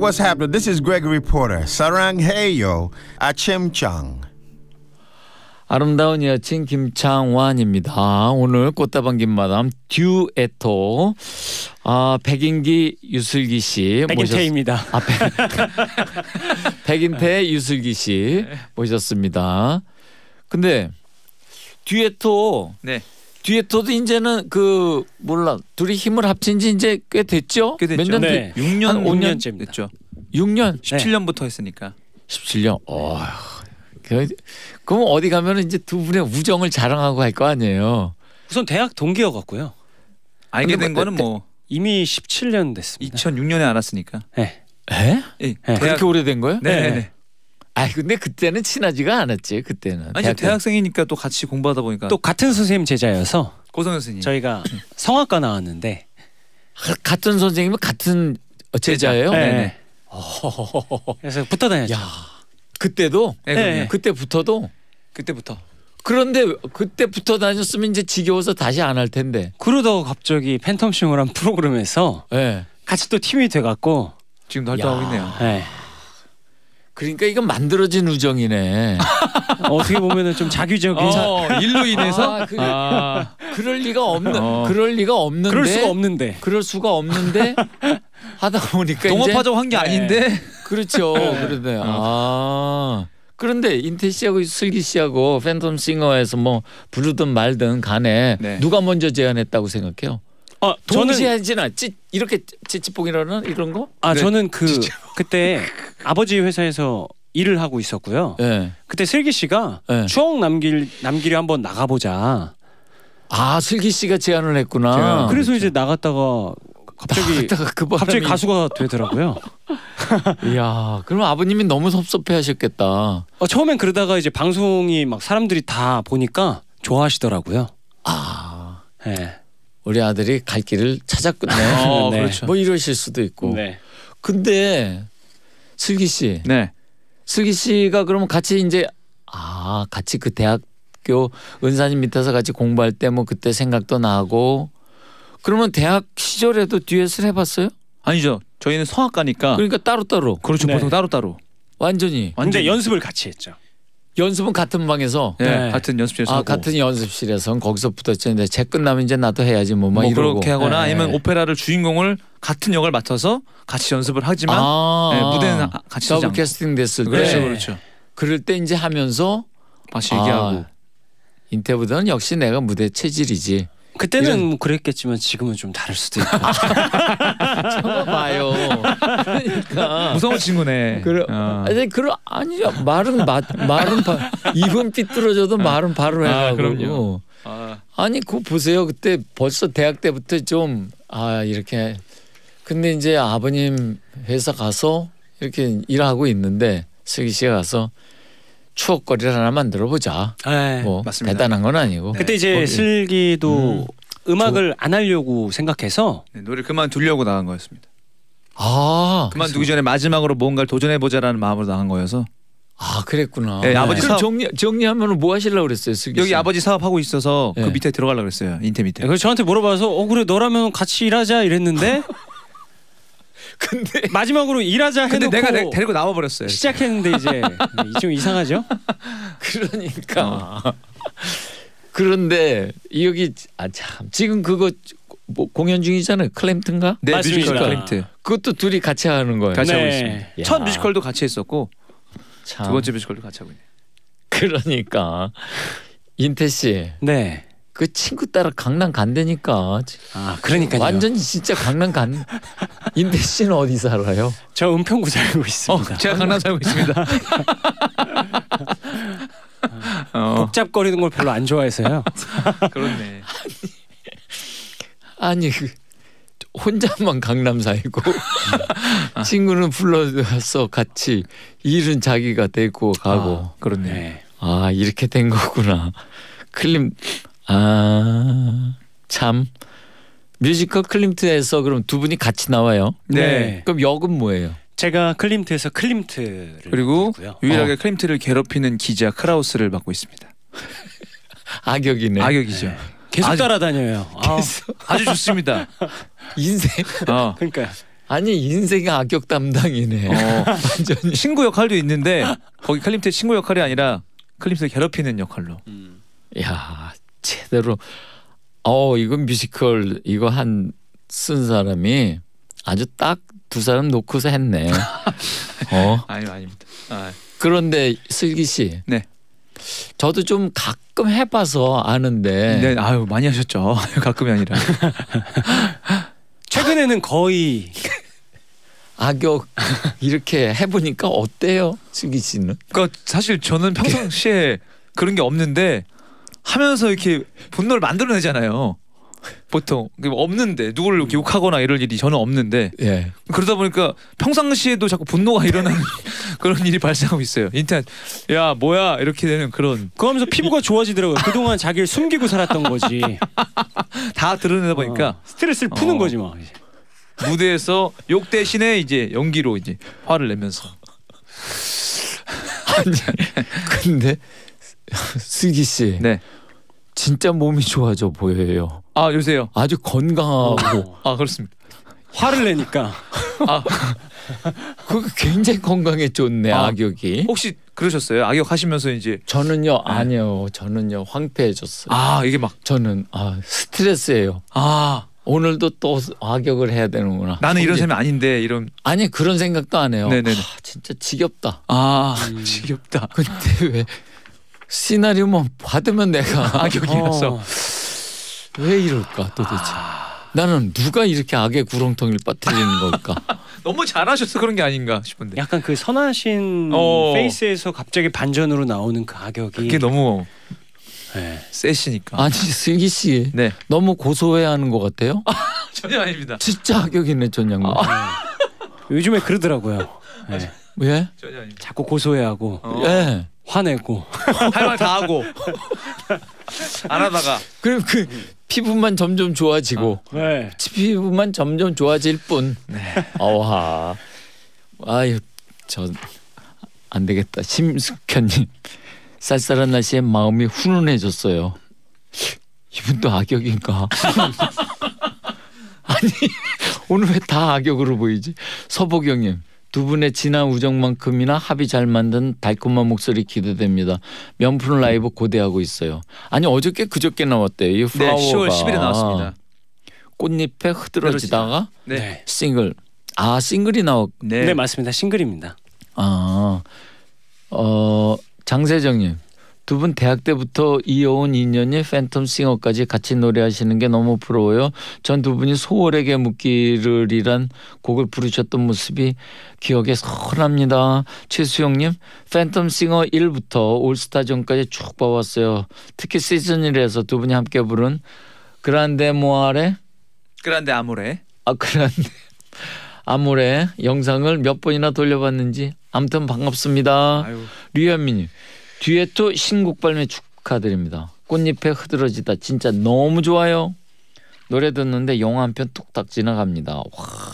what's happening? This is Gregory Porter. 사랑해요. 아침장. 아름다운 여친 김창완입니다. 오늘 꽃다방 김마담 듀에토 백인기 유슬기 씨 백인태입니다. 백인태 유슬기 씨 모셨습니다. 근데 듀에토 네. 듀에토도 이제는 둘이 힘을 합친 지 이제 꽤 됐죠? 꽤 됐죠. 몇 년? 네. 6년 5년째입니다. 됐죠. 6년? 17년부터 했으니까. 17년. 그럼 어디 가면 이제 두 분의 우정을 자랑하고 할 거 아니에요. 우선 대학 동기여갖고요. 알게 된 거는 뭐 이미 17년 됐습니다. 2006년에 알았으니까. 네. 에? 예. 그렇게 오래된 거예요? 네. 근데 그때는 친하지가 않았지. 그때는. 아니 대학생이니까 또 같이 공부하다 보니까 또 같은 선생님 제자여서 고성현 선생님. 저희가 성악과 나왔는데 같은 선생님은 같은 제자예요? 네. 그래서 붙어 다녔죠. 야, 그때도? 네. 그때부터도? 그때부터. 그런데 그때 붙어 다녔으면 이제 지겨워서 다시 안 할 텐데. 그러다가 갑자기 팬텀싱어란 프로그램에서 네. 같이 또 팀이 돼갖고 지금도 활동하고 있네요. 네. 그러니까 이건 만들어진 우정이네. 어떻게 보면은 좀 자규적인 일로 인해서 그럴 리가 없는데 그럴 수가 없는데 그럴 수가 없는데 하다 보니까 동업하자고 한 게 아닌데. 그렇죠. 그러네. 그런데 인태 씨하고 슬기 씨하고 팬텀 싱어에서 뭐 부르든 말든 간에 누가 먼저 제안했다고 생각해요? 동시에 하지나 이렇게 찌찌뽕이라는 이런 거? 저는 그때 아버지 회사에서 일을 하고 있었고요. 네. 그때 슬기 씨가 추억 남기려 한번 나가보자. 슬기 씨가 제안을 했구나. 그래서 이제 나갔다가 갑자기 가수가 되더라고요. 이야, 그럼 아버님이 너무 섭섭해하셨겠다. 처음엔 그러다가 이제 방송이 막 사람들이 다 보니까 좋아하시더라고요. 네. 우리 아들이 갈 길을 찾았군요. 네. 그렇죠. 뭐 이러실 수도 있고. 네. 근데 슬기 씨, 슬기 씨가 그러면 같이 이제 같이 그 대학교 은사님 밑에서 같이 공부할 때 뭐 그때 생각도 나고. 그러면 대학 시절에도 듀엣을 해봤어요? 아니죠. 저희는 성악가니까. 그러니까 따로따로. 그렇죠. 네. 보통 따로따로. 완전히. 근데 연습을 같이 했죠. 연습은 같은 방에서. 네. 같은 연습실에서 하고. 같은 연습실에서 거기서 붙었는데 책 끝나면 이제 나도 해야지 뭐 이러고. 그렇게 하거나 아니면 오페라를 주인공을 같은 역을 맡아서 같이 연습을 하지만 무대는 같이 서지 더블 않고. 캐스팅 됐을 때. 그렇죠. 그럴 때 이제 하면서 다시 얘기하고. 인태보다는 역시 내가 무대 체질이지. 그때는 뭐 그랬겠지만 지금은 좀 다를 수도 있고. 참아봐요. 그러니까 무서운 친구네. 아니죠. 말은 입은 삐뚤어져도 말은 바로 해가고. 그럼요. 아니 그거 보세요. 그때 벌써 대학 때부터 좀 이렇게. 근데 이제 아버님 회사 가서 이렇게 일하고 있는데 슬기 씨가 가서 추억거리를 하나 만들어 보자. 뭐 맞습니다. 대단한 건 아니고. 그때 이제 슬기도 음악을 안 하려고 생각해서 노래를 그만두려고 나간 거였습니다. 그만두기 전에 마지막으로 뭔가를 도전해보자라는 마음으로 나간 거여서. 그랬구나. 네, 아버지 그럼 사업 정리하면 뭐 하시려고 그랬어요, 슬기 씨? 여기 아버지 사업하고 있어서 그 밑에 들어가려고 그랬어요. 인태 밑에. 그래서 저한테 물어봐서 그래 너라면 같이 일하자 이랬는데 근데 마지막으로 일하자 해놓고 근데 내가 데리고 나와버렸어요. 시작했는데 이제 좀 이상하죠? 그러니까. 그런데 여기 참 지금 그거 뭐 공연 중이잖아요. 클램트인가? 네, 맞습니다. 뮤지컬 클램트. 그것도 둘이 같이 하는 거예요. 같이 하고 있습니다. 첫 뮤지컬도 같이 했었고 참. 두 번째 뮤지컬도 같이 하고 있네요. 그러니까 인태 씨. 네. 그 친구 따라 강남 간다니까. 그러니까요. 완전 진짜 강남 간. 인태 씨는 어디 살아요? 저 은평구 살고 있습니다. 제가 강남 살고 있습니다. 복잡거리는 걸 별로 안 좋아해서요. 그렇네. 아니 혼자만 강남 살고 친구는 불러서 같이 일은 자기가 데리고 가고. 그렇네. 이렇게 된 거구나. 참. 뮤지컬 클림트에서 그럼 두 분이 같이 나와요? 네. 그럼 역은 뭐예요? 제가 클림트에서 클림트를 그리고 맡고요. 유일하게 클림트를 괴롭히는 기자 크라우스를 맡고 있습니다. 악역이네. 악역이죠. 계속 따라다녀요. 아주 좋습니다. 인생. 그러니까 아니 인생의 악역 담당이네. 완전히. 친구 역할도 있는데 거기 클림트의 친구 역할이 아니라 클림트를 괴롭히는 역할로. 야 제대로. 이거 뮤지컬 이거 쓴 사람이 아주 딱 두 사람 놓고서 했네. 아니요 아닙니다. 그런데 슬기 씨. 네. 저도 좀 가끔 해봐서 아는데. 네, 아유 많이 하셨죠. 가끔이 아니라. 최근에는 거의 악역 이렇게 해보니까 어때요, 슬기 씨는? 그러니까 사실 저는 평상시에 그런 게 없는데 하면서 이렇게 분노를 만들어내잖아요. 보통 없는데 누구를 이렇게 욕하거나 이럴 일이 저는 없는데 예. 그러다 보니까 평상시에도 자꾸 분노가 일어나는 그런 일이 발생하고 있어요. 인터넷 야 뭐야 이렇게 되는 그런. 그러면서 피부가 좋아지더라고요. 그동안 자기를 숨기고 살았던 거지. 다 드러내다 보니까 스트레스를 푸는 거지 막. 무대에서 욕 대신에 이제 연기로 이제 화를 내면서. 아니 근데 슬기 씨. 네. 진짜 몸이 좋아져 보여요. 아 요새요. 아주 건강하고. 아 그렇습니다. 화를 내니까. 그거 굉장히 건강에 좋네. 악역이. 혹시 그러셨어요? 악역 하시면서 이제. 저는요 아니요. 저는요 황폐해졌어요. 이게 막 저는 스트레스예요. 오늘도 또 악역을 해야 되는구나. 나는 이런 사람이 아닌데 이런. 아니 그런 생각도 안 해요. 네네네. 진짜 지겹다. 지겹다. 근데 왜 시나리오만 받으면 내가 악역이라서 왜 이럴까 도대체. 나는 누가 이렇게 악의 구렁텅이를 빠뜨리는 걸까. 너무 잘하셔서 그런 게 아닌가 싶은데. 약간 그 선하신 페이스에서 갑자기 반전으로 나오는 그 악역이. 그게 너무 네. 세시니까. 아니 슬기 씨 네. 너무 고소해하는 것 같아요. 전혀 아닙니다. 진짜 악역이네 전 양반. 요즘에 그러더라고요. 네. 왜? 전혀 아닙니다. 자꾸 고소해하고 예. 화내고 할 말 다 하고 안 하다가 그럼 그 피부만 점점 좋아지고 네. 피부만 점점 좋아질 뿐. 네. 아유 저 안 되겠다. 심숙현님 쌀쌀한 날씨에 마음이 훈훈해졌어요. 이분도 악역인가? 아니 오늘 왜 다 악역으로 보이지? 서보경님 두 분의 진한 우정만큼이나 합이 잘 만든 달콤한 목소리 기대됩니다. 명품 라이브 고대하고 있어요. 아니 어저께 그저께 나왔대요. 이 플라워가. 네, 10월 10일에 나왔습니다. 꽃잎에 흐드러지다가 네. 싱글. 싱글이 나왔. 네 맞습니다. 싱글입니다. 장세정님 두 분 대학 때부터 이어온 인연이 팬텀싱어까지 같이 노래하시는 게 너무 부러워요. 전 두 분이 소월에게 묻기를이란 곡을 부르셨던 모습이 기억에 선합니다. 최수영님 팬텀싱어 1부터 올스타전까지 쭉 봐왔어요. 특히 시즌 1에서 두 분이 함께 부른 그란데 모아레 그란데 아모레 그란데 아모레 영상을 몇 번이나 돌려봤는지 아무튼 반갑습니다. 류현미님 듀에토 신곡 발매 축하드립니다. 꽃잎에 흐드러지다 진짜 너무 좋아요. 노래 듣는데 영화 한 편 뚝딱 지나갑니다. 와.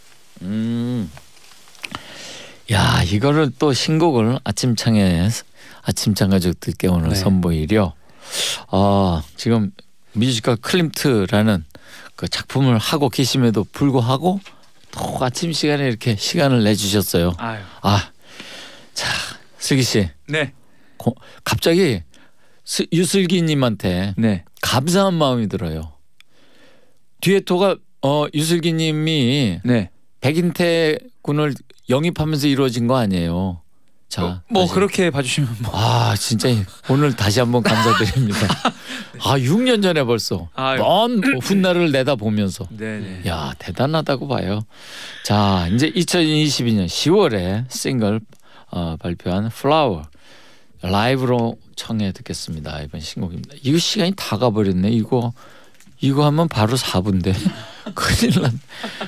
야 이거를 또 신곡을 아침창 가족들께 오늘 선보이려. 지금 뮤지컬 클림트라는 그 작품을 하고 계심에도 불구하고 또 아침 시간에 이렇게 시간을 내주셨어요. 자 슬기 씨. 네. 갑자기 유슬기님한테 감사한 마음이 들어요. 듀에토가 유슬기님이 백인태 군을 영입하면서 이루어진 거 아니에요. 자, 그렇게 봐주시면 진짜 오늘 다시 한번 감사드립니다. 6년 전에 벌써 먼 훗날을 내다보면서 야 대단하다고 봐요. 자 이제 2022년 10월에 싱글 발표한 플라워 라이브로 청해 듣겠습니다. 이번 신곡입니다. 이거 시간이 다 가버렸네. 이거 하면 바로 4분인데 큰일 났네.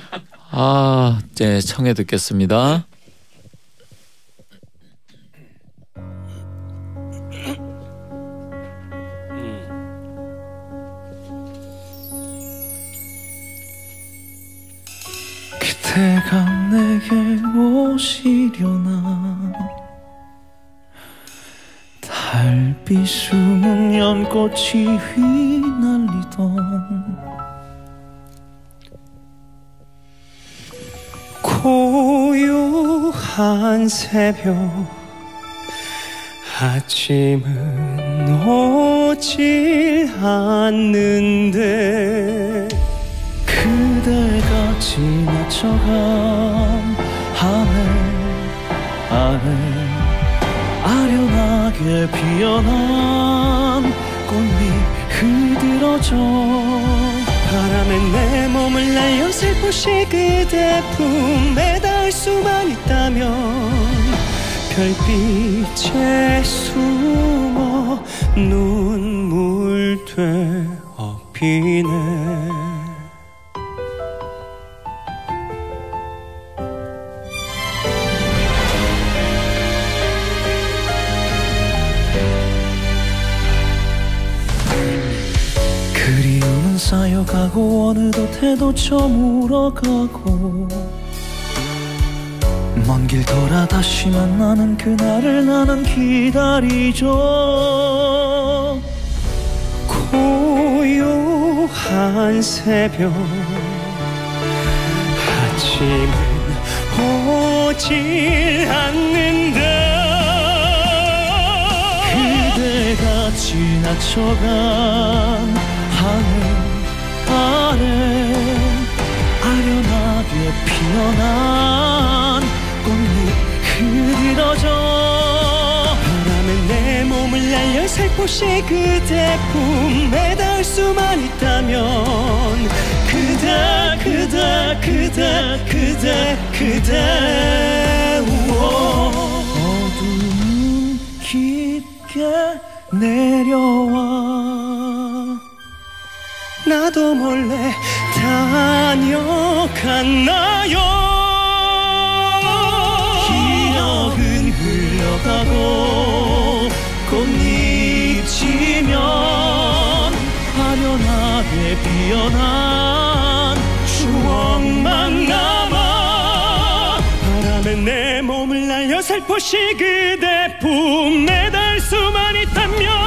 네, 청해 듣겠습니다. 그대가 내게 오시려나 달빛 숨은 연꽃이 휘날리던 고요한 새벽 아침은 오질 않는데 그대가 지나쳐간 하늘 아련하게 피어난 꽃잎 흐드러져 바람에 내 몸을 날려 살포시 그대 품에 닿을 수만 있다면 별빛에 숨어 눈물 되어피네. 그리움은 쌓여가고 어느덧 해도 저물어가고 먼 길 돌아 다시 만나는 그날을 나는 기다리죠. 고요한 새벽 아침은 오질 않는다. 그대가 지나쳐간 하늘 아래 아련하게 피어난 꽃잎 흐드러져 바람에 내 몸을 날려 살포시 그대 품에 닿을 수만 있다면 그대 어둠 깊게 내려와 나도 몰래 다녀갔나요. 기억은 흘러가고 꽃잎 지면 아련하게 피어난 추억만 남아 바람에 내 몸을 날려 살포시 그대 품에 닿을 수만 있다면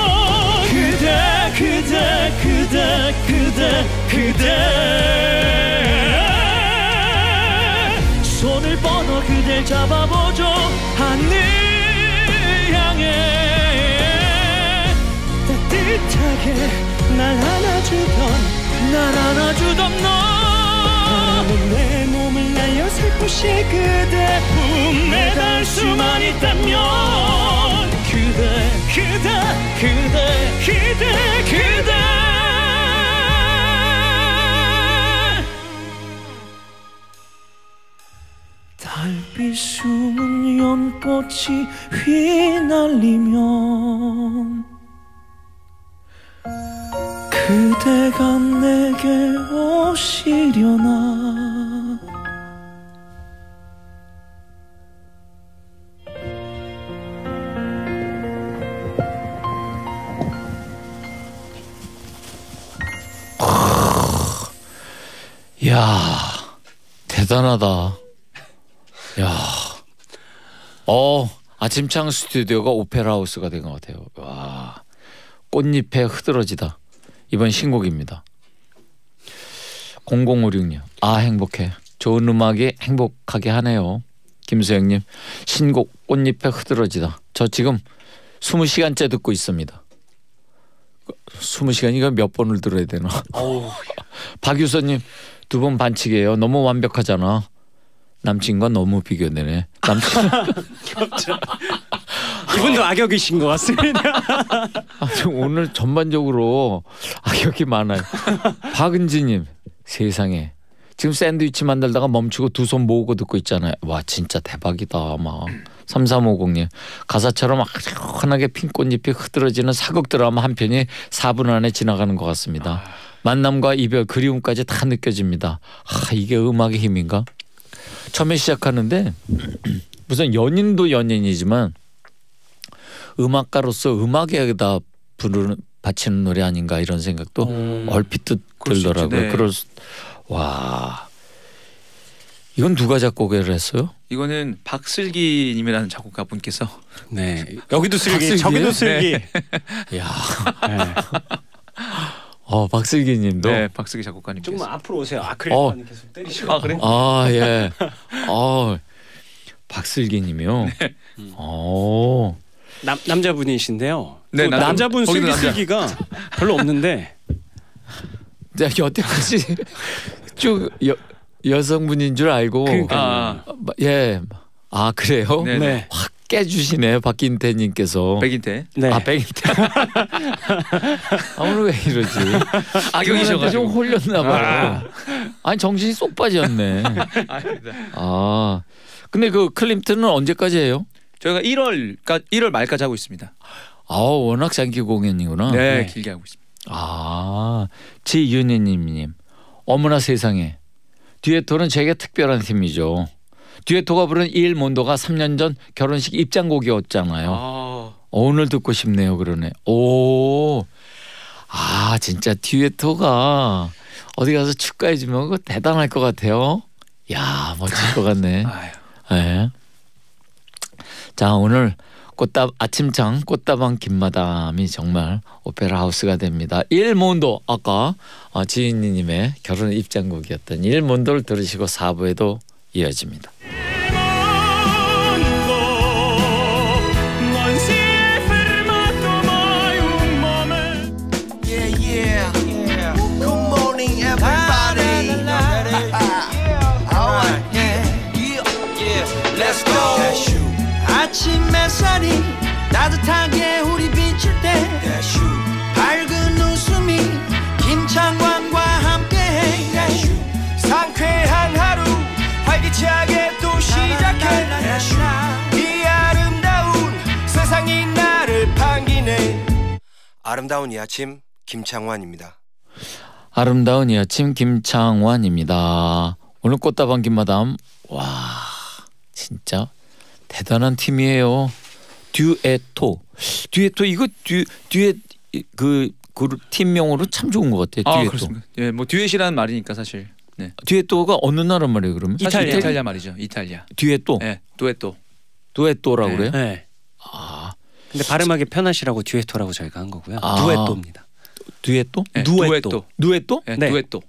그대 손을 뻗어 그댈 잡아보죠. 하늘 향해 따뜻하게 날 안아주던 너 바람은 내 몸을 날려 살포시 그대 품에 닿을 수만 있다면 그대 달빛 숨은 연꽃이 휘날리면 그대가 내게 오시려나. 야, 대단하다. 야, 아침창 스튜디오가 오페라 하우스가 된 것 같아요. 와, 꽃잎에 흐드러지다. 이번 신곡입니다. 0056님, 행복해. 좋은 음악이 행복하게 하네요. 김수영님, 신곡 꽃잎에 흐드러지다. 저 지금 20시간째 듣고 있습니다. 20시간이가 몇 번을 들어야 되나? 박유서님, 2번 반칙이에요. 너무 완벽하잖아. 남친과 너무 비교되네. 남친 이분도 악역이신 것 같습니다. 오늘 전반적으로 악역이 많아요. 박은지님, 세상에 지금 샌드위치 만들다가 멈추고 2손 모으고 듣고 있잖아요. 와, 진짜 대박이다. 막 3350님, 가사처럼 아련하게 핀 꽃잎이 흐드러지는 사극 드라마 한 편이 4분 안에 지나가는 것 같습니다. 만남과 이별, 그리움까지 다 느껴집니다. 이게 음악의 힘인가? 처음에 시작하는데 무슨 연인도 연인이지만 음악가로서 음악에다 바치는 노래 아닌가 이런 생각도 얼핏 들더라고요. 네. 와, 이건 누가 작곡을 했어요? 이거는 박슬기님이라는 작곡가분께서. 네, 여기도 슬기, 박슬기예요? 저기도 슬기. 야, 네. 박슬기님도. 네, 박슬기 작곡가님께서. 조금 앞으로 오세요. 아크릴만 계속 때리시고. 아 그래? 아 예. 박슬기님이요. 네. 남자분이신데요. 네, 남자분 거기도 남자. 슬기가 별로 없는데. 제가 여태까지 쭉 여성분인 줄 알고. 그러니까요. 예. 아 그래요? 네. 네. 확 깨주시네 박인태님께서. 백인태. 네. 백인태. 오늘 왜 이러지? 악역이셔가지고. 좀 홀렸나 봐요. 아니 정신이 쏙 빠졌네. 아닙니다. 근데 그 클림트는 언제까지 해요? 저희가 1월 말까지 하고 있습니다. 워낙 장기 공연이구나. 네, 길게 하고 있습니다. 지윤희님, 어머나 세상에. 듀에토는 제게 특별한 팀이죠. 듀에토가 부른 일 몬도가 3년 전 결혼식 입장곡이었잖아요. 오늘 듣고 싶네요. 그러네. 진짜 듀에토가 어디 가서 축가해주면 그거 대단할 것 같아요. 야, 멋질 것 같네. 네. 자, 오늘 아침창 꽃다방 김마담이 정말 오페라 하우스가 됩니다. 일몬도 아까 지인님의 결혼 입장곡이었던 일몬도를 들으시고 4부에도 이어집니다. 아침 햇살이 따뜻하게 우리 비출 때 밝은 웃음이 김창완과 함께해 상쾌한 하루 활기차게 또 시작해 이 아름다운 세상이 나를 반기네. 아름다운 이 아침 김창완입니다. 아름다운 이 아침 김창완입니다. 오늘 꽃다방 김마담 와 진짜 대단한 팀이에요. 듀에토 이거 듀엣 그 팀명으로 참 좋은 것 같아요. 듀에토. 그렇습니다. 예, 뭐 듀엣이라는 말이니까 사실. 네. 듀에토가 어느 나라 말이에요, 그러면? 이탈리아 말이죠. 이탈리아. 듀에토. 네, 듀에토. 듀에토라고 네. 그래요? 네. 근데 발음하기 편하시라고 듀에토라고 저희가 한 거고요. 듀에토입니다. 듀에토? 네, 누에토. 누에토? 네, 네. 듀에토.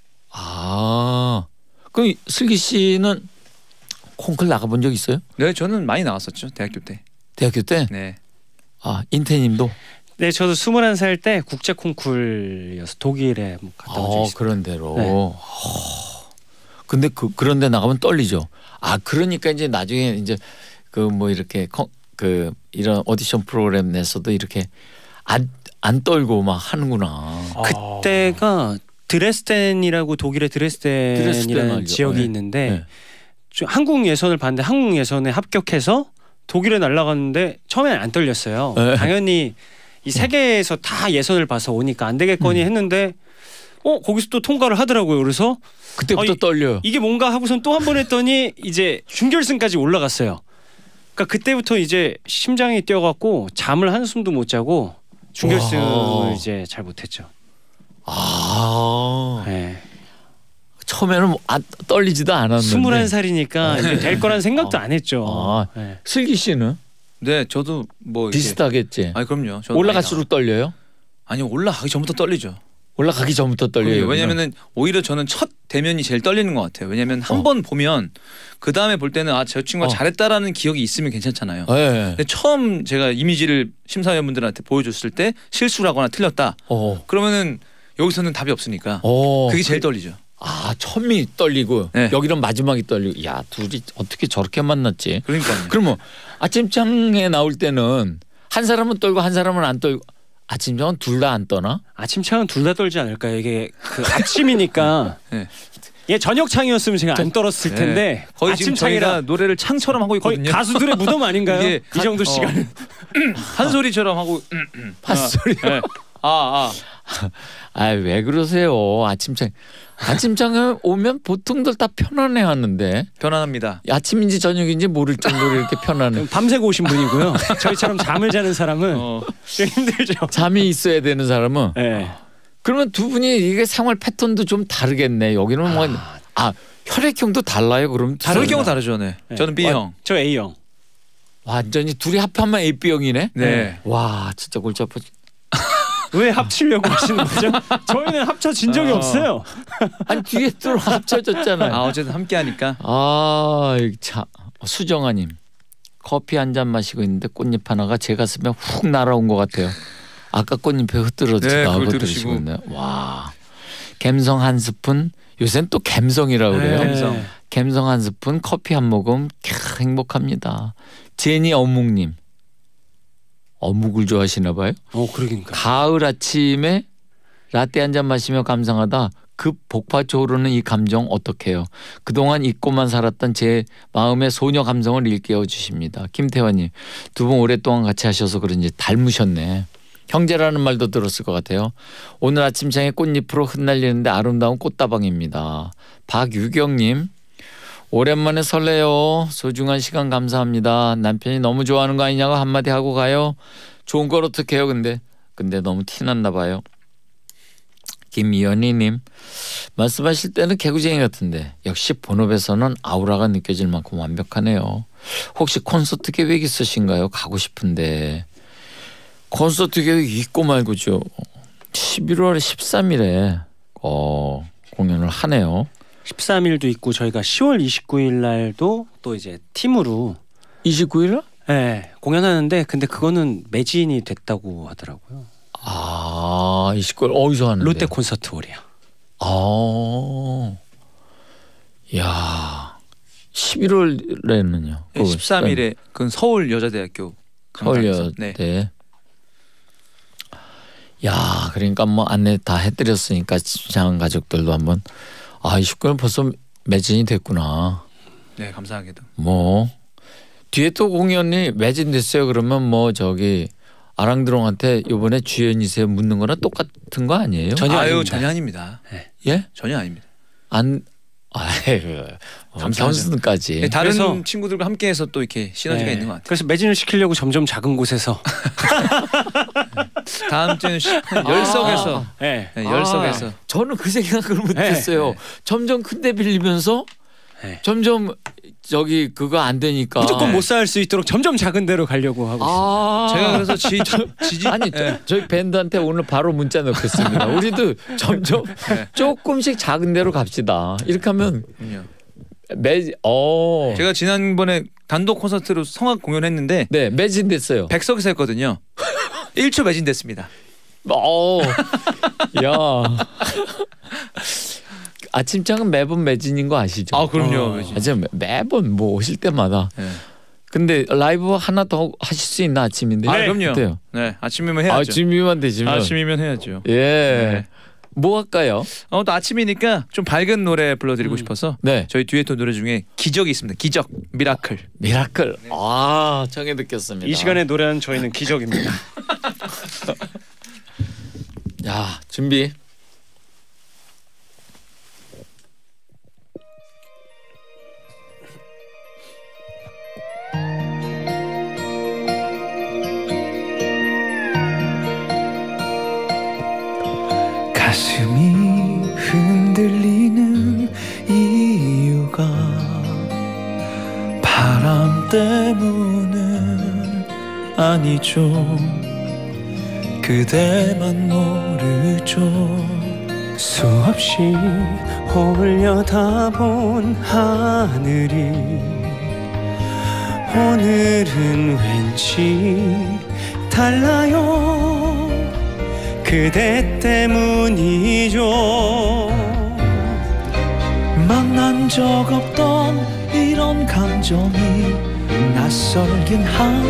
그럼 슬기 씨는 콩쿨 나가본 적 있어요? 네, 저는 많이 나왔었죠. 대학교 때. 대학교 때? 네. 인태님도? 네, 저도 21살 때 국제 콩쿨이어서 독일에 갔다 온 적이 있어요. 그런 데로. 네. 근데 그런 데 나가면 떨리죠. 그러니까 이제 나중에 이제 그 뭐 이렇게 이런 오디션 프로그램 내서도 이렇게 안 떨고 막 하는구나. 그때가 드레스덴이라고 독일의 드레스덴 드레스덴이라는 알죠. 지역이 네. 있는데 네. 한국 예선을 봤는데 한국 예선에 합격해서 독일에 날아갔는데 처음에는 안 떨렸어요. 네. 당연히 이 세계에서 다 예선을 봐서 오니까 안 되겠거니 했는데 거기서 또 통과를 하더라고요. 그래서 그때부터 떨려요. 이게 뭔가 하고선 또 한 번 했더니 이제 준결승까지 올라갔어요. 그러니까 그때부터 이제 심장이 뛰어갖고 잠을 한숨도 못 자고 준결승을 이제 잘 못했죠. 네. 처음에는 떨리지도 않았는데 21살이니까 이게 될 거란 생각도 안 했죠. 네. 슬기 씨는 네, 저도 뭐 비슷하겠지. 그럼요. 올라갈수록 떨려요? 아니요, 올라가기 전부터 떨리죠. 올라가기 전부터 떨려요. 왜냐면은 오히려 저는 첫 대면이 제일 떨리는 것 같아요. 왜냐면 한 번 보면 그 다음에 볼 때는 저 친구가 잘했다라는 기억이 있으면 괜찮잖아요. 네. 근데 처음 제가 이미지를 심사위원분들한테 보여줬을 때 실수를 하거나 틀렸다. 그러면은 여기서는 답이 없으니까 그게 제일 떨리죠. 처음이 떨리고 네. 여기는 마지막이 떨리고 야 둘이 어떻게 저렇게 만났지? 그러니까요. 그러면 아침장에 나올 때는 한 사람은 떨고 한 사람은 안 떨고 아침장은 둘 다 안 떠나? 아침창은 둘 다 떨지 않을까요? 이게 그 아침이니까. 네. 예, 저녁창이었으면 제가 안 떨었을 텐데 거의 지금 저희가 노래를 창처럼 하고 거의 있거든요. 가수들의 무덤 아닌가요? 이게 이 정도 시간은. 한 소리처럼 하고 핫소리. 네. 왜 그러세요? 아침장에 오면 보통들 다 편안해 하는데. 편안합니다. 아침인지 저녁인지 모를 정도로 이렇게 편안해. 밤새고 오신 분이고요. 저희처럼 잠을 자는 사람은 좀 힘들죠. 잠이 있어야 되는 사람은. 네. 그러면 두 분이 이게 생활 패턴도 좀 다르겠네. 여기는 혈액형도 달라요. 그럼 혈액형은 다르죠. 네. 저는 B형. 저 A형. 완전히 둘이 합하면 AB형이네. 네. 와 진짜 골치 아파. 왜 합치려고 하시는 거죠? 저희는 합쳐진 적이 없어요. 아니 뒤에 또 합쳐졌잖아요. 아 어쨌든 함께하니까. 참 수정아님 커피 한 잔 마시고 있는데 꽃잎 하나가 제 가슴에 훅 날아온 것 같아요. 아까 꽃잎에 흐트러지다 그걸 들으시고 있네요. 와 갬성 한 스푼 요새는 또 갬성이라고 그래요. 갬성. 갬성 한 스푼 커피 한 모금 행복합니다. 제니 어묵님 어묵을 좋아하시나 봐요. 그러니까. 가을 아침에 라떼 한 잔 마시며 감상하다 급 복받쳐 오르는 이 감정 어떡해요. 그동안 잊고만 살았던 제 마음의 소녀 감성을 일깨워 주십니다. 김태환님 두 분 오랫동안 같이 하셔서 그런지 닮으셨네. 형제라는 말도 들었을 것 같아요. 오늘 아침장에 꽃잎으로 흩날리는데 아름다운 꽃다방입니다. 박유경님 오랜만에 설레요. 소중한 시간 감사합니다. 남편이 너무 좋아하는 거 아니냐고 한마디 하고 가요. 좋은 걸 어떡해요 근데 너무 티났나 봐요. 김연희님 말씀하실 때는 개구쟁이 같은데 역시 본업에서는 아우라가 느껴질 만큼 완벽하네요. 혹시 콘서트 계획 있으신가요? 가고 싶은데. 콘서트 계획 있고 말고죠. 11월 13일에 공연을 하네요. 13일도 있고 저희가 10월 29일 날도 또 이제 팀으로 29일? 네, 공연하는데 근데 그거는 매진이 됐다고 하더라고요. 29일 어디서 하는데? 롯데 콘서트홀이요. 야 11월에는요. 13일에 그건 서울 여자대학교 서울여대. 네. 야 그러니까 뭐 안내 다 해드렸으니까 시장 가족들도 한번 29일 벌써 매진이 됐구나. 네 감사하게도. 뭐 뒤에 또 공연이 매진됐어요. 그러면 뭐 저기 아랑드롱한테 이번에 주연이세요 묻는 거랑 똑같은 거 아니에요? 전혀 아닙니다. 네. 예? 전혀 아닙니다. 겸손까지. 네, 다른 친구들과 함께해서 또 이렇게 시너지가 있는 것 같아요. 그래서 매진을 시키려고 점점 작은 곳에서 다음 주에는 열석에서 열석에서 저는 그 생각을 못했어요. 점점 큰데 빌리면서 점점 저기 그거 안 되니까 무조건 못 살 수 있도록 점점 작은 데로 가려고 하고 있습니다. 제가 그래서 지지 아니 저희 밴드한테 오늘 바로 문자 넣겠습니다. 우리도 점점 조금씩 작은 데로 갑시다. 이렇게 하면 제가 지난번에 단독 콘서트로 성악 공연했는데 네 매진됐어요. 100석에서 했거든요. 1초 매진됐습니다. 야 아침장은 매번 매진인 거 아시죠? 그럼요. 매번 뭐 오실 때마다. 근데 라이브 하나 더 하실 수 있나 아침인데? 그럼요. 어때요? 네 아침이면 해야죠. 아침이면 되지만. 아침이면 해야죠. 예. 네. 뭐 할까요? 또 아침이니까 좀 밝은 노래 불러드리고 싶어서 네. 저희 듀엣 노래 중에 기적이 있습니다. 기적, 미라클. 미라클. 청해 듣겠습니다. 이 시간에 노래하는 저희는 기적입니다. 야 준비. 가슴이 흔들리는 이유가 바람 때문은 아니죠. 그대만 모르죠. 수없이 올려다본 하늘이 오늘은 왠지 달라요. 그대 때문이죠. 만난 적 없던 이런 감정이 낯설긴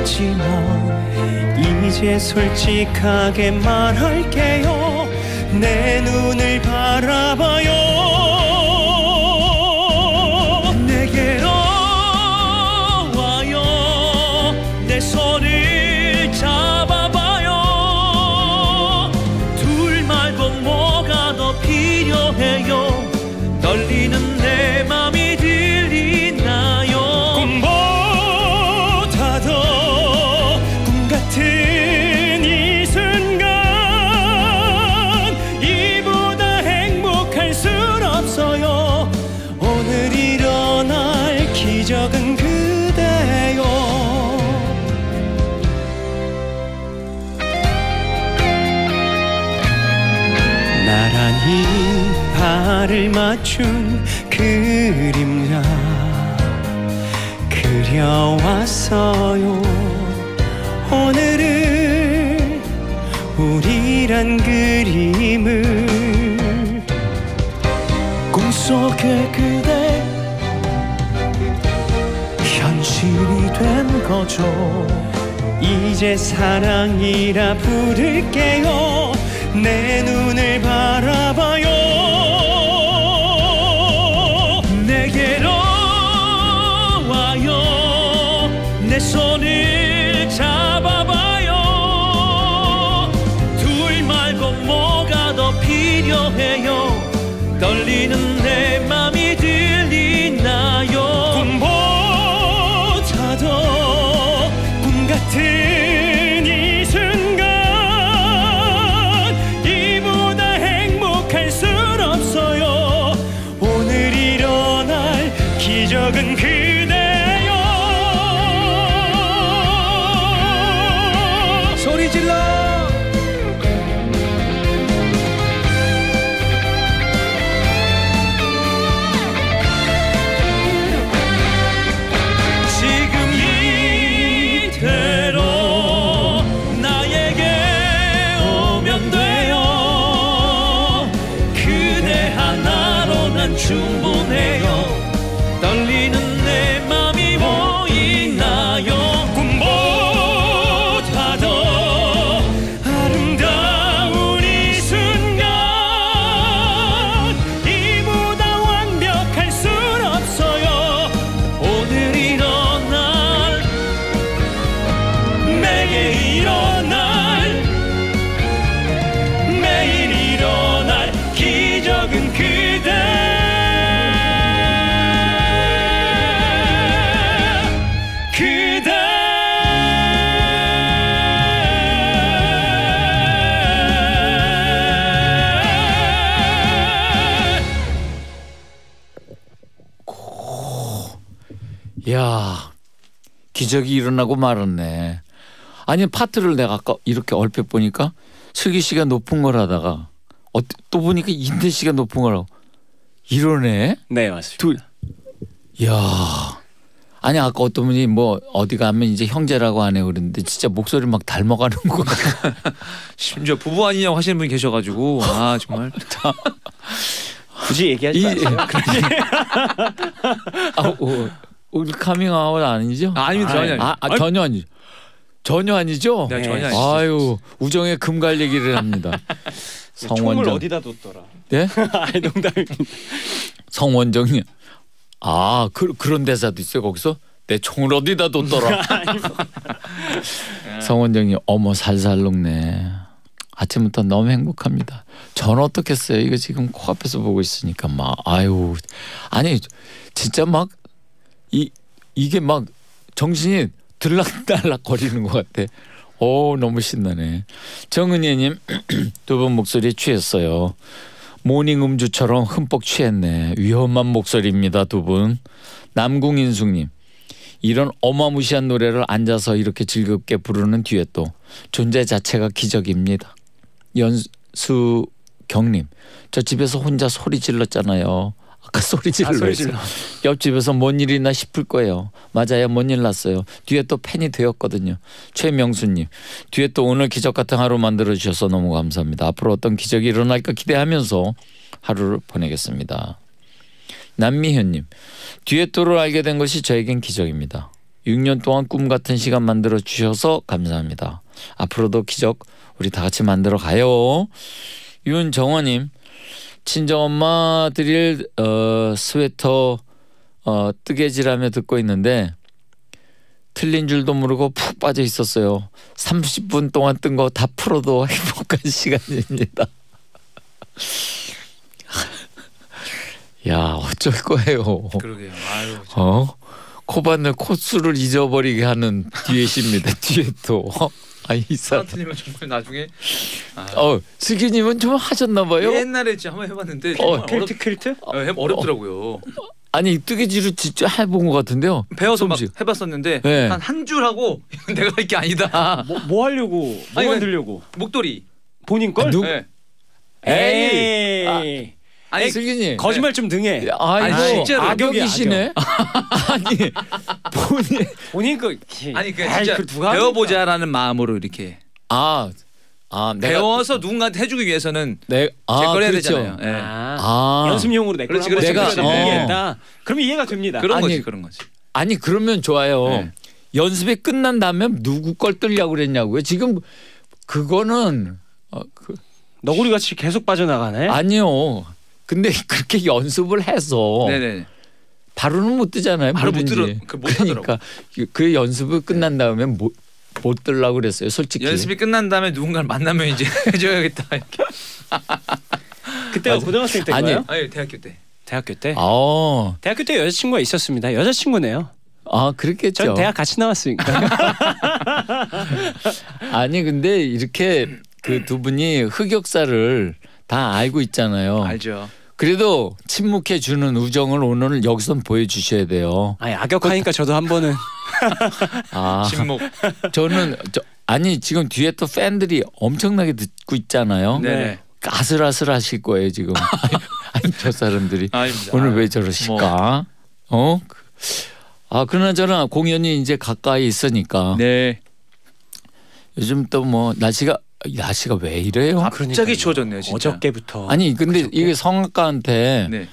하지만 이제 솔직하게 말할게요. 내 눈을 바라봐요. 내게로 와요. 내 손을 잡아봐요. 둘 말고 뭐가 더 필요해요. 떨리는 내 맘이 들리나요. 꿈보다 더 꿈 같은 이 순간 이보다 행복할 순 없어요. 오늘 일어날 기적은 그대요. 이발을 맞춘 그림자 그려왔어요. 오늘은 우리란 그림을 꿈속의 그대 현실이 된 거죠. 이제 사랑이라 부를게요. 내 눈을 바라봐요. 내게로 와요. 내 손을 잡아봐요. 둘 말고 뭐가 더 필요해요. 떨리는 내 맘이 들리나요. 꿈보다 더 꿈 같은 이 순간 이보다 행복할 순 없어요. 오늘 일어날 기적은 그대요. 소리 질러. 충분해요. 떨리는 내 맘이 보이나요. 꿈보다 더 아름다운 이 순간 이보다 완벽할 순 없어요. 오늘 일어날 매일 일어날 매일 일어날 기적은 그대. 야, 기적이 일어나고 말았네. 아니 파트를 내가 아까 이렇게 얼핏 보니까 슬기 씨가 높은 걸 하다가 또 보니까 인태 씨가 높은 거라고 이러네. 네 맞습니다. 둘. 야, 아니 아까 어떤 분이 뭐 어디 가면 이제 형제라고 하네 그랬는데 진짜 목소리 막 닮아가는 거 같아. 심지어 부부 아니냐고 하시는 분이 계셔가지고 아 정말 굳이 얘기하지 마세요. 우리 카밍아웃 아니죠? 아닙니다. 전혀 아니죠. 전혀 아니죠? 네, 전혀 아니죠. 아유, 우정의 금갈 얘기를 합니다. 총을 성원정. 어디다 뒀더라. 네? 아니 농담입니다. 성원정이 그런 대사도 있어요. 거기서 내 총을 어디다 뒀더라. 성원정이 어머 살살 녹네. 아침부터 너무 행복합니다. 전 어떻겠어요? 이거 지금 코앞에서 보고 있으니까 막 아유 아니 진짜 막 이게 막 정신이 들락달락 거리는 것 같아. 오 너무 신나네. 정은혜님 두 분 목소리 취했어요. 모닝 음주처럼 흠뻑 취했네. 위험한 목소리입니다 두 분. 남궁인숙님 이런 어마무시한 노래를 앉아서 이렇게 즐겁게 부르는 듀엣도 존재 자체가 기적입니다. 연수경님 저 집에서 혼자 소리 질렀잖아요. 아까 소리 질러. 옆집에서 뭔 일이나 싶을 거예요. 맞아요. 뭔 일 났어요. 듀엣도 팬이 되었거든요. 최명수님 듀엣도 오늘 기적 같은 하루 만들어주셔서 너무 감사합니다. 앞으로 어떤 기적이 일어날까 기대하면서 하루를 보내겠습니다. 남미현님 듀엣도를 알게 된 것이 저에겐 기적입니다. 6년 동안 꿈 같은 시간 만들어주셔서 감사합니다. 앞으로도 기적 우리 다 같이 만들어 가요. 윤정원님 친정엄마 드릴 스웨터 뜨개질하며 듣고 있는데 틀린 줄도 모르고 푹 빠져 있었어요. 30분 동안 뜬 거 다 풀어도 행복한 시간입니다. 야 어쩔 거예요. 그러게요. 아유. 코바늘 코수를 잊어버리게 하는 듀엣입니다. 듀엣도. 이 사람. 사람님은 정말 나중에. 슬기님은 좀 하셨나봐요. 옛날에 진짜 한번 해봤는데 퀼트? 어렵더라고요. 아니 뜨개질을 진짜 해본 것 같은데요. 배워서 막 해봤었는데 네. 한 줄 하고 내가 할 게 아니다. 뭐 하려고? 뭐 만들려고? 목도리. 본인 걸? 누구? 네. 에이. 아니 슬기님 거짓말 좀 능해. 아이고 아니, 실제로 악역이시네. 아니 본인 그 아니 그 아이, 진짜 그걸 누가 배워보자라는 마음으로 이렇게 내가 배워서 누군가한테 해주기 위해서는 내 제거해야 그렇죠. 되잖아요. 예. 연습용으로 내 걸 그렇지, 한번 그렇지, 제대로 그렇지. 얘기했다. 그러면 이해가 됩니다. 그런 아니, 거지 그런 거지. 아니 그러면 좋아요. 네. 연습이 끝난 다음에 누구 걸 뜨려고 그랬냐고요. 지금 그거는 너구리 같이 계속 빠져나가네. 아니요. 근데 그렇게 연습을 해서 네네. 바로는 못 뜨잖아요. 바로 못 뭐든지. 들어 못 하더라고. 그러니까 그 연습을 끝난 다음에 못 뜨려고 그랬어요. 솔직히. 연습이 끝난 다음에 누군가를 만나면 이제 해줘야겠다. 이렇게. 그때가 고등학생 때인가요? 아니 대학교 때. 대학교 때. 아, 대학교 때 여자친구가 있었습니다. 여자친구네요. 그랬겠죠. 전 대학 같이 나왔으니까. 아니 근데 이렇게 그 두 분이 흑역사를 다 알고 있잖아요. 알죠. 그래도 침묵해 주는 우정을 오늘 여기서 보여주셔야 돼요. 아니 악역하니까 저도 한 번은 침묵. 저는 아니 지금 뒤에 또 팬들이 엄청나게 듣고 있잖아요. 네네. 아슬아슬하실 거예요 지금. 아니 저 사람들이 아닙니다. 오늘 왜 저러실까? 그나저나 공연이 이제 가까이 있으니까 네. 요즘 또 뭐 날씨가 왜 이래요? 갑자기 추워졌네요 진짜. 어저께부터. 아니 근데 이게 성악가한테 네.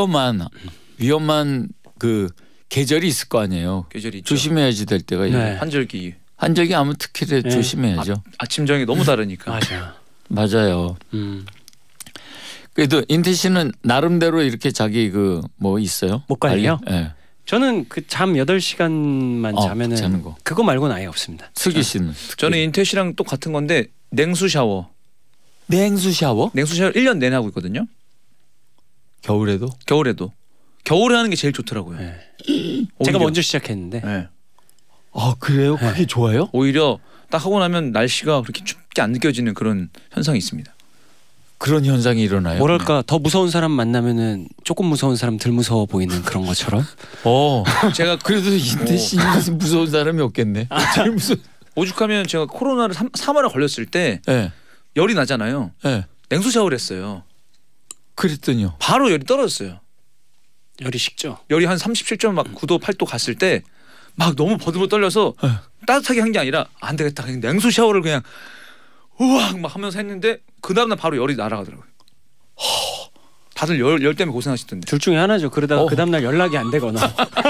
위험한 그 계절이 있을 거 아니에요. 계절이 있죠. 조심해야지 될 때가 네. 한절기. 한적이 아무 특히 네. 조심해야죠. 아침정이 너무 다르니까. 맞아. 맞아요. 그래도 인태 씨는 나름대로 이렇게 자기 그 뭐 있어요? 못 관리요? 예. 저는 그 잠 8시간만 자면은 자는 거. 그거 말고는 아예 없습니다. 슬기 씨는 저는 인태 씨랑 또 같은 건데 냉수 샤워. 냉수 샤워? 냉수 샤워 1년 내내 하고 있거든요. 겨울에도? 겨울에도. 겨울에 하는 게 제일 좋더라고요. 네. 오히려. 제가 먼저 시작했는데 네. 그래요? 그게 좋아요? 오히려 딱 하고 나면 날씨가 그렇게 춥게 안 느껴지는 그런 현상이 있습니다. 그런 현상이 일어나요? 뭐랄까 더 무서운 사람 만나면은 조금 무서운 사람 덜 무서워 보이는 그런 것처럼. 제가 그래도 인태 씨는 무서운 사람이 없겠네. 제일 무서운. 오죽하면 제가 코로나를 3월에 걸렸을 때 예. 열이 나잖아요. 예. 냉수 샤워를 했어요. 그랬더니요. 바로 열이 떨어졌어요. 열이 식죠. 열이 한 37.9도 8도 갔을 때 막 너무 버들버들 떨려서 따뜻하게 한 게 아니라 안 되겠다. 그냥 냉수 샤워를 그냥 우왕 막 하면서 했는데 그 다음날 바로 열이 날아가더라고요. 다들 열 때문에 고생하시던데. 둘 중에 하나죠. 그러다가 그 다음날 연락이 안 되거나.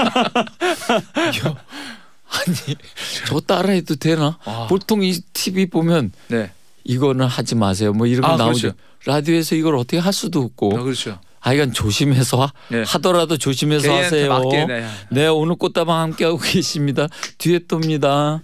아니 저 따라해도 되나? 보통 이 TV 보면 네. 이거는 하지 마세요. 뭐 이런 거 나오죠. 그렇죠. 라디오에서 이걸 어떻게 할 수도 없고. 그렇죠. 이건 조심해서 네. 하더라도 조심해서 개인한테 하세요. 맞게, 네. 네, 오늘 꽃다방 함께하고 계십니다. 뒤에 또입니다.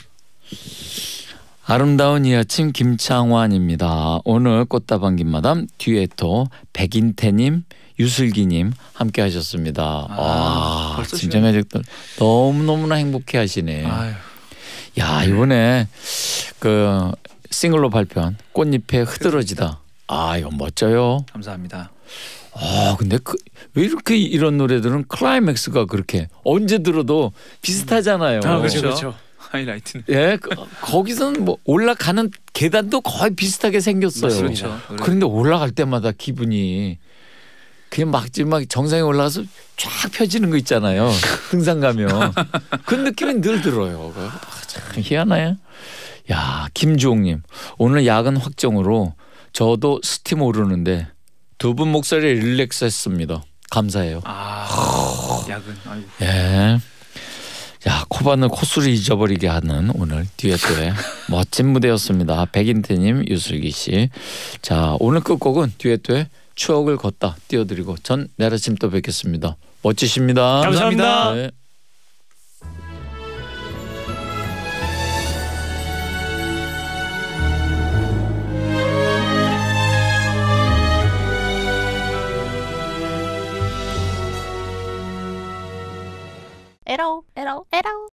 아름다운 이 아침 김창완입니다. 오늘 꽃다방 김마담 듀에토 백인태님, 유슬기님 함께하셨습니다. 벌써 진짜 매력들 너무너무나 행복해하시네. 아유. 야 이번에 그 싱글로 발표한 꽃잎에 흐드러지다. 이거 멋져요. 감사합니다. 근데 왜 이렇게 이런 노래들은 클라이맥스가 그렇게 언제 들어도 비슷하잖아요. 그렇죠. 하이라이트는. 예, 거기서는 뭐 올라가는 계단도 거의 비슷하게 생겼어요. 그렇죠. 그런데 올라갈 때마다 기분이 그냥 막 정상에 올라가서 쫙 펴지는 거 있잖아요. 등산 가면 그 느낌이 늘 들어요. 참 희한해요. 야, 김주홍님 오늘 야근 확정으로 저도 스팀 오르는데 두 분 목소리에 릴렉스했습니다. 감사해요. 야근. 아이고. 예. 야, 코바늘 콧소리 잊어버리게 하는 오늘 듀엣의 멋진 무대였습니다. 백인태님, 유슬기 씨. 자, 오늘 끝곡은 듀엣의 추억을 걷다 띄워드리고 전 내일 아침 또 뵙겠습니다. 멋지십니다. 감사합니다. 네. 에러 에러 에러